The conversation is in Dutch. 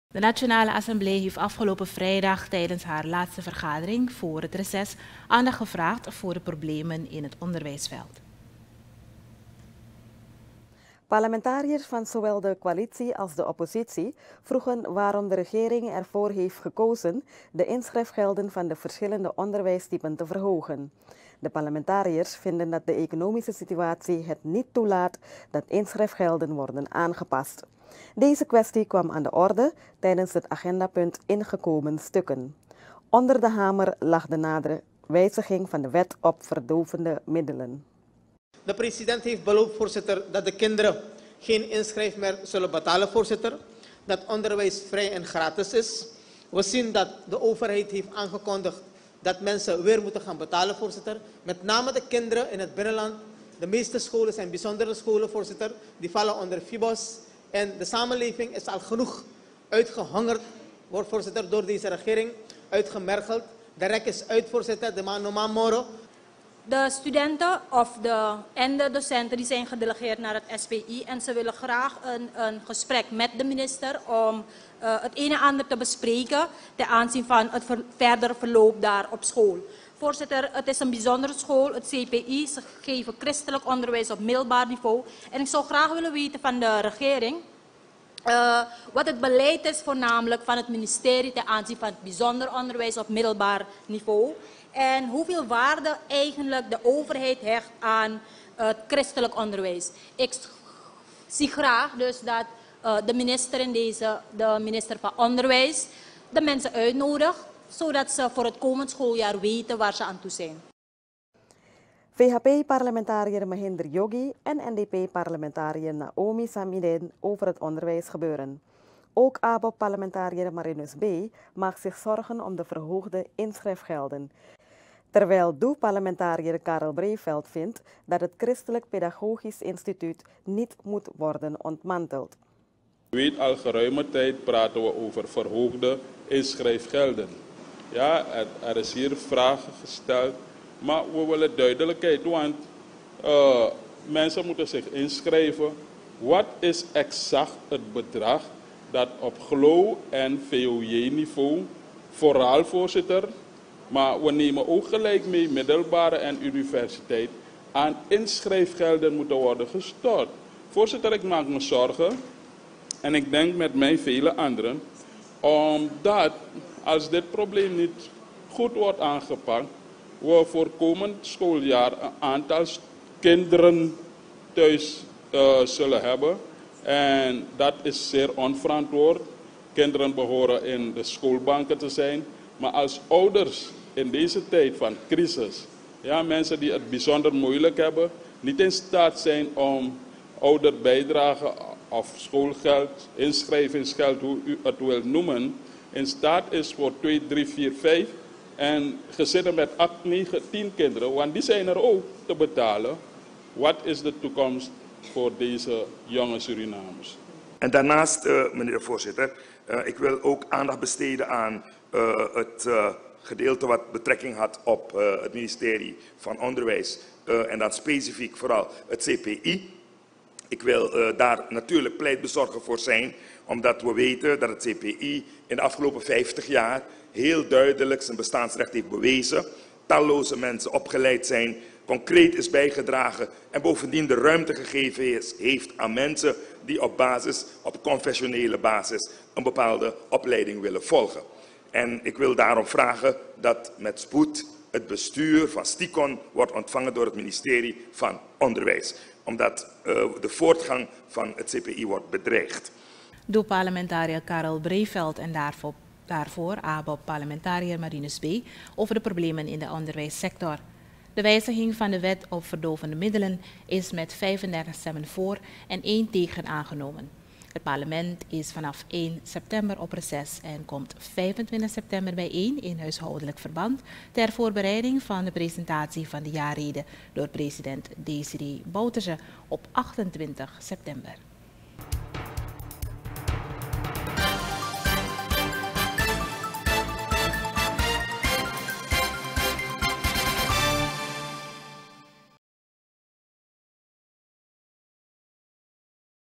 De Nationale Assemblée heeft afgelopen vrijdag tijdens haar laatste vergadering voor het reces aandacht gevraagd voor de problemen in het onderwijsveld. Parlementariërs van zowel de coalitie als de oppositie vroegen waarom de regering ervoor heeft gekozen de inschrijfgelden van de verschillende onderwijstypen te verhogen. De parlementariërs vinden dat de economische situatie het niet toelaat dat inschrijfgelden worden aangepast. Deze kwestie kwam aan de orde tijdens het agendapunt ingekomen stukken. Onder de hamer lag de nadere wijziging van de wet op verdovende middelen. De president heeft beloofd, voorzitter, dat de kinderen geen inschrijf meer zullen betalen, voorzitter. Dat onderwijs vrij en gratis is. We zien dat de overheid heeft aangekondigd dat mensen weer moeten gaan betalen, voorzitter. Met name de kinderen in het binnenland. De meeste scholen zijn bijzondere scholen, voorzitter. Die vallen onder FIBOS. En de samenleving is al genoeg uitgehongerd, voorzitter, door deze regering. Uitgemergeld. De rek is uit, voorzitter. De man moro. De studenten en de docenten die zijn gedelegeerd naar het SPI en ze willen graag een gesprek met de minister om het een en ander te bespreken ten aanzien van het verdere verloop daar op school. Voorzitter, het is een bijzondere school, het CPI, ze geven christelijk onderwijs op middelbaar niveau. En ik zou graag willen weten van de regering wat het beleid is voornamelijk van het ministerie ten aanzien van het bijzonder onderwijs op middelbaar niveau. En hoeveel waarde eigenlijk de overheid hecht aan het christelijk onderwijs. Ik zie graag dus dat de minister in de minister van Onderwijs, de mensen uitnodigt, zodat ze voor het komend schooljaar weten waar ze aan toe zijn. VHP-parlementariër Mahinder Yogi en NDP-parlementariër Naomi Samiden over het onderwijsgebeuren. Ook ABOP-parlementariër Marinus B. maakt zich zorgen om de verhoogde inschrijfgelden. Terwijl DOE-parlementariër Karel Breeveld vindt dat het Christelijk Pedagogisch Instituut niet moet worden ontmanteld. U weet, al geruime tijd praten we over verhoogde inschrijfgelden. Ja, er is hier vragen gesteld, maar we willen duidelijkheid, want mensen moeten zich inschrijven. Wat is exact het bedrag dat op GLO- en VOJ-niveau, vooral, voorzitter, maar we nemen ook gelijk mee middelbare en universiteit, aan inschrijfgelden moeten worden gestort. Voorzitter, ik maak me zorgen, en ik denk met mij vele anderen, omdat als dit probleem niet goed wordt aangepakt, we voor komend schooljaar een aantal kinderen thuis zullen hebben. En dat is zeer onverantwoord. Kinderen behoren in de schoolbanken te zijn. Maar als ouders in deze tijd van crisis, ja, mensen die het bijzonder moeilijk hebben, niet in staat zijn om ouderbijdrage of schoolgeld, inschrijvingsgeld, hoe u het wilt noemen, in staat is voor 2, 3, 4, 5 en gezinnen met 8, 9, 10 kinderen, want die zijn er ook te betalen. Wat is de toekomst voor deze jonge Surinamers? En daarnaast, meneer de voorzitter, ik wil ook aandacht besteden aan het gedeelte wat betrekking had op het ministerie van Onderwijs en dan specifiek vooral het CPI. Ik wil daar natuurlijk pleitbezorger voor zijn, omdat we weten dat het CPI in de afgelopen 50 jaar heel duidelijk zijn bestaansrecht heeft bewezen. Talloze mensen opgeleid zijn, concreet is bijgedragen en bovendien de ruimte gegeven heeft aan mensen die op confessionele basis een bepaalde opleiding willen volgen. En ik wil daarom vragen dat met spoed het bestuur van STICON wordt ontvangen door het ministerie van Onderwijs, omdat de voortgang van het CPI wordt bedreigd. Door parlementariër Karel Breeveld en daarvoor ABOP-parlementariër Marinus B. over de problemen in de onderwijssector. De wijziging van de wet op verdovende middelen is met 35 stemmen voor en 1 tegen aangenomen. Het parlement is vanaf 1 september op reces en komt 25 september bijeen in huishoudelijk verband ter voorbereiding van de presentatie van de jaarrede door president Desiree Bouterse op 28 september.